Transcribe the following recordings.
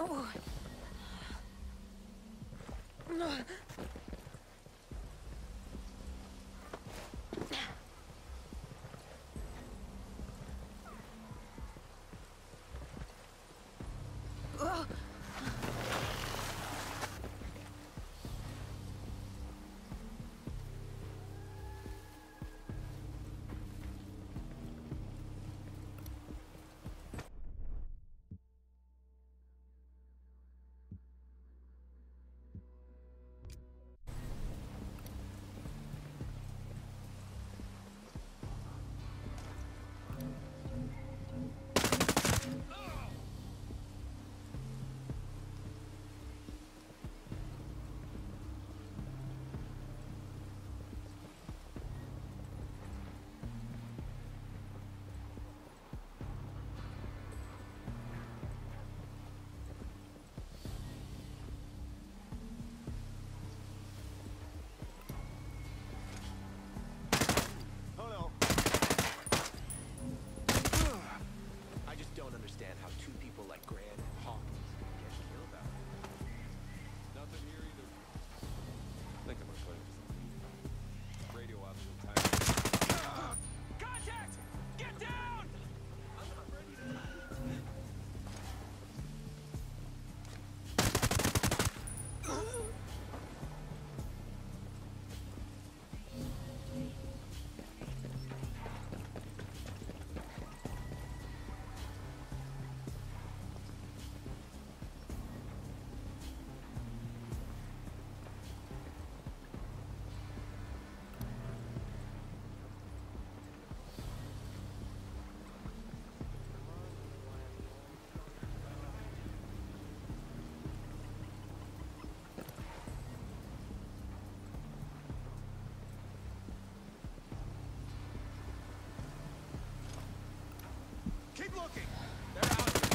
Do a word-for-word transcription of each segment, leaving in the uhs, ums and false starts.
Keep looking! They're out here.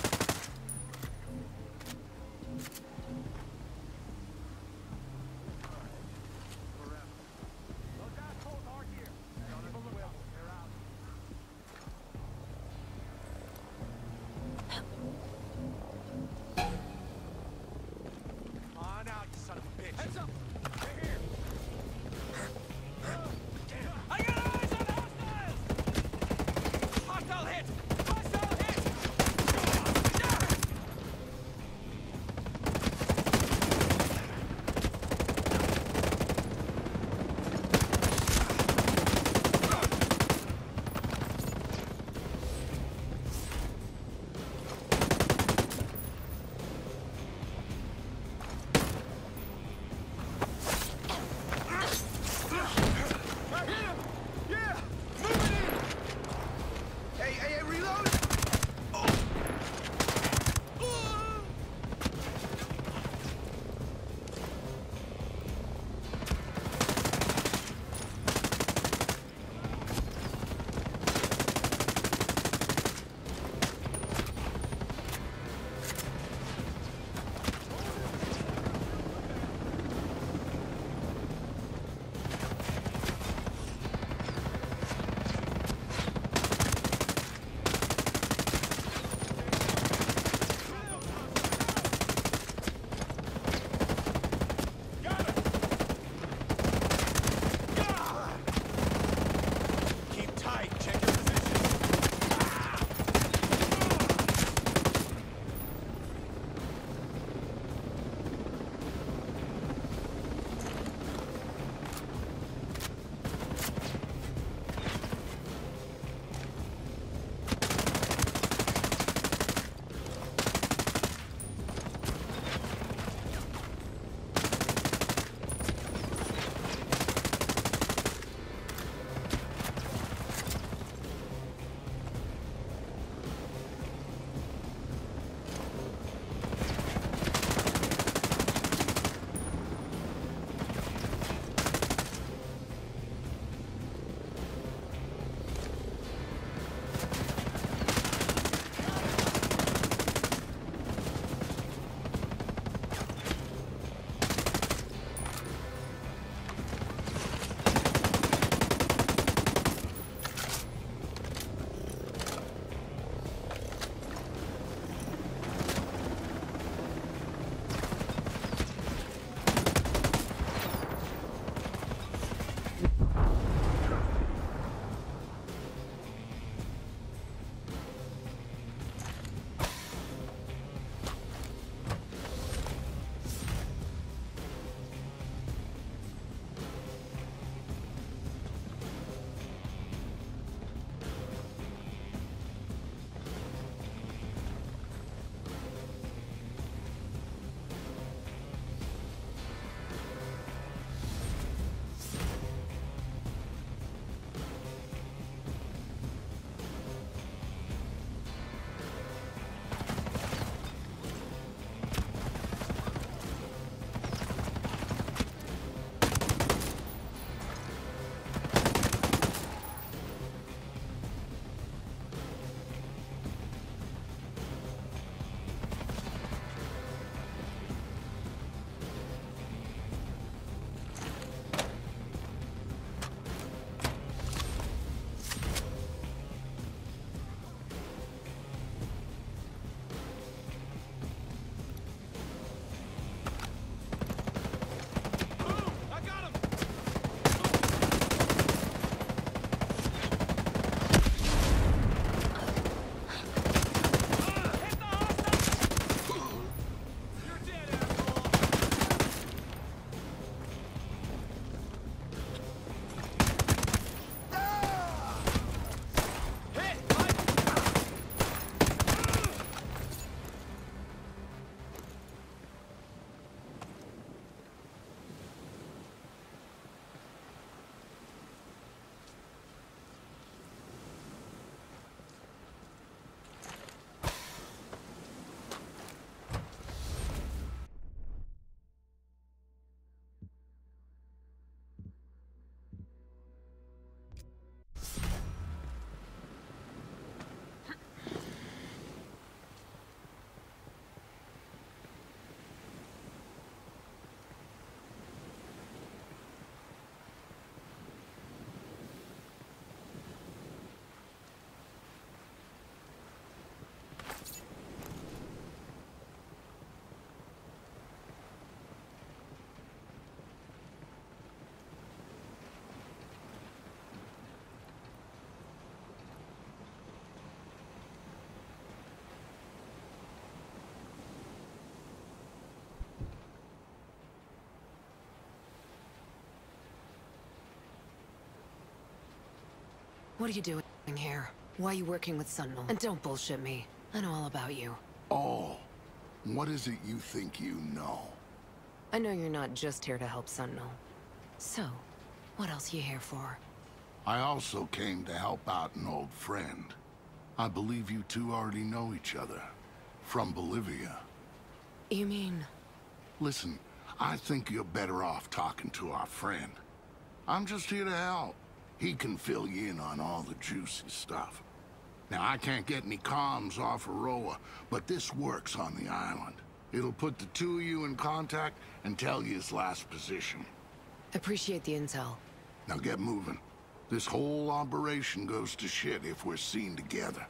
Those assholes are here. Don't even look out. They're out. Come on out, you son of a bitch. Heads up! They're here. I got eyes on hostiles! Hostile hit! Hostile hit! What are you doing here? Why are you working with Sentinel? And don't bullshit me. I know all about you. Oh, what is it you think you know? I know you're not just here to help Sentinel. So, what else are you here for? I also came to help out an old friend. I believe you two already know each other. From Bolivia. You mean... Listen, I think you're better off talking to our friend. I'm just here to help. He can fill you in on all the juicy stuff. Now, I can't get any comms off Aroa, but this works on the island. It'll put the two of you in contact and tell you his last position. Appreciate the intel. Now get moving. This whole operation goes to shit if we're seen together.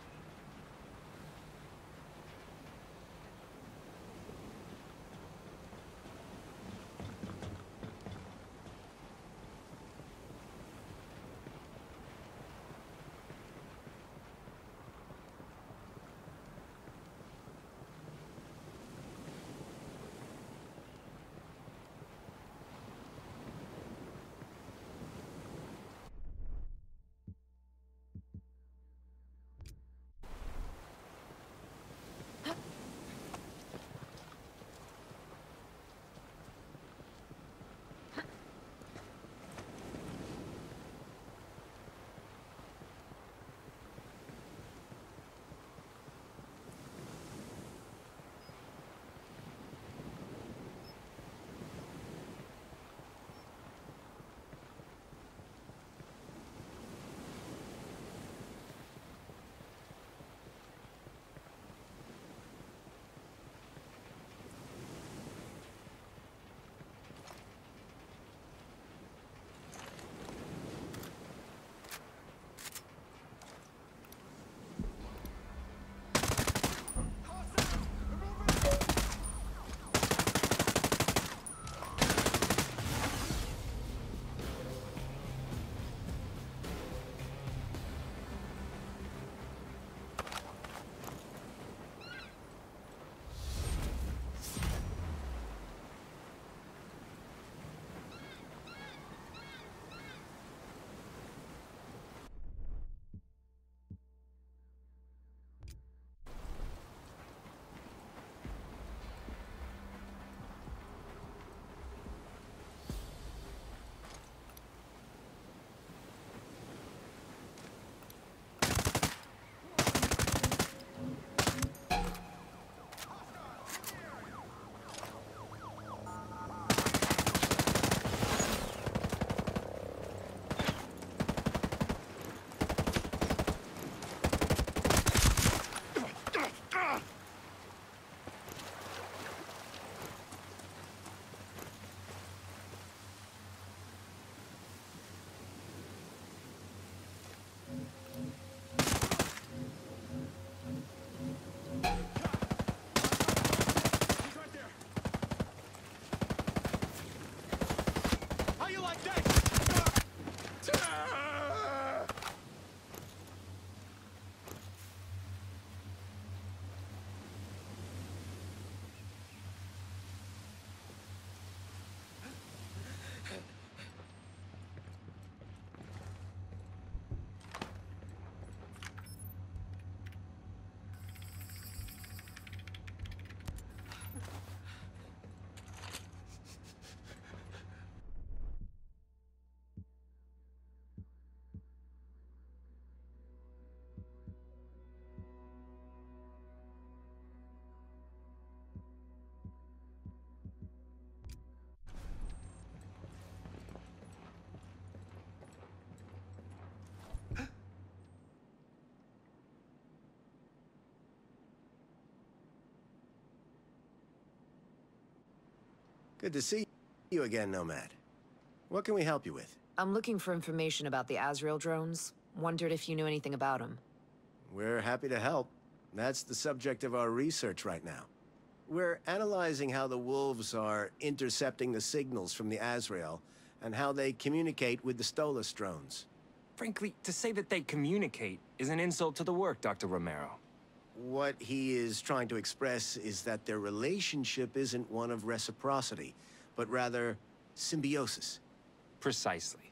Good to see you again, Nomad. What can we help you with? I'm looking for information about the Azrael drones. Wondered if you knew anything about them. We're happy to help. That's the subject of our research right now. We're analyzing how the Wolves are intercepting the signals from the Azrael and how they communicate with the Stolas drones. Frankly, to say that they communicate is an insult to the work, Doctor Romero. What he is trying to express is that their relationship isn't one of reciprocity, but rather symbiosis. Precisely.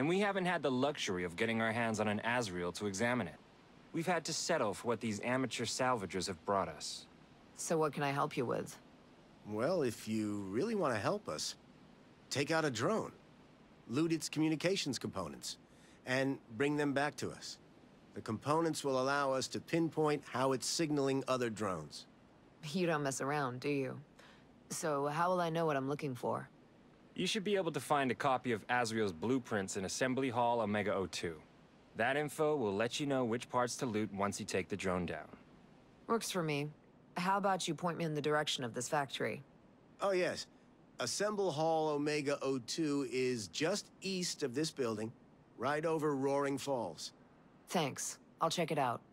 and we haven't had the luxury of getting our hands on an Azrael to examine it. We've had to settle for what these amateur salvagers have brought us. So what can I help you with? Well, if you really want to help us, take out a drone, loot its communications components, and bring them back to us. The components will allow us to pinpoint how it's signaling other drones. You don't mess around, do you? So how will I know what I'm looking for? You should be able to find a copy of Azrael's blueprints in Assembly Hall Omega O two. That info will let you know which parts to loot once you take the drone down. Works for me. How about you point me in the direction of this factory? Oh, yes. Assemble Hall Omega O two is just east of this building, right over Roaring Falls. Thanks. I'll check it out.